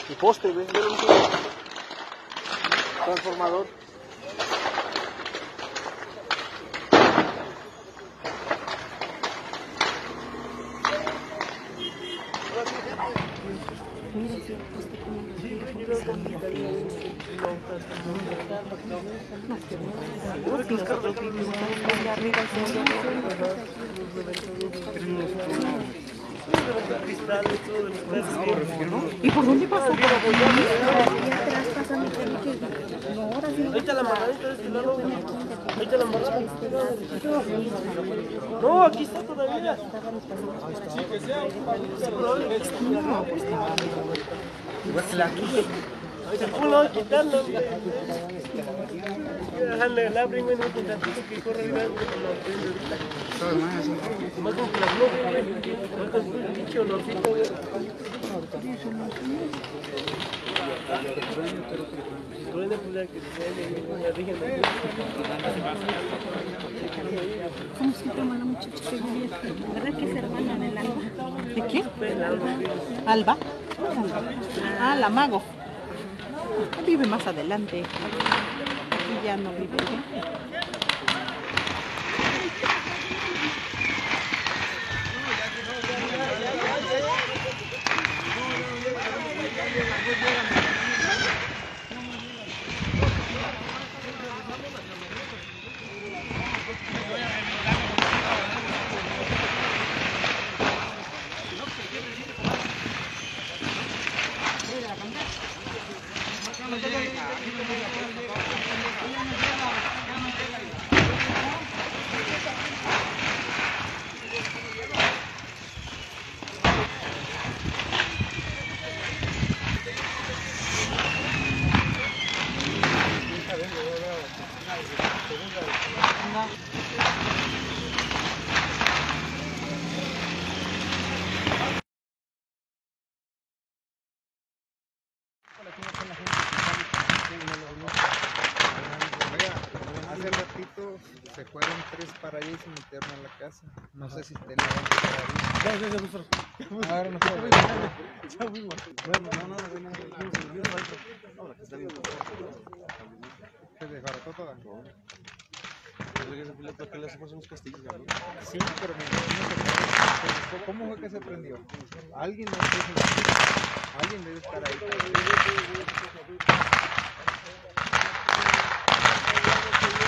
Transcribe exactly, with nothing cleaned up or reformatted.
Y poste, ¿ves? Transformador. ¿Y por dónde pasa? Ahí está la embarradita de este lado. Ahí está la embarrada. No, aquí está todavía. Sí, que sea. No, pues ¿cómo lo voy a quitar? Déjale el abre, güey, no te tantito que corre el gas, más con que la flor, más con un pinche olorcito, güey. Truene, pues ya que se ya díganme. ¿Cómo se llama la muchacha que vivía aquí? ¿Verdad que es hermana del Alba? ¿De qué? ¿Alba? Ah, la Mago. Vive más adelante. Aquí ya no vive. Hace ratito se fueron tres para allá y se metieron a la casa. No sé si tenían que estar ahí. Ahora no puedo ver. ¿Se desbarató toda? Sí, pero me ¿cómo fue que se prendió? Alguien alguien debe estar ahí.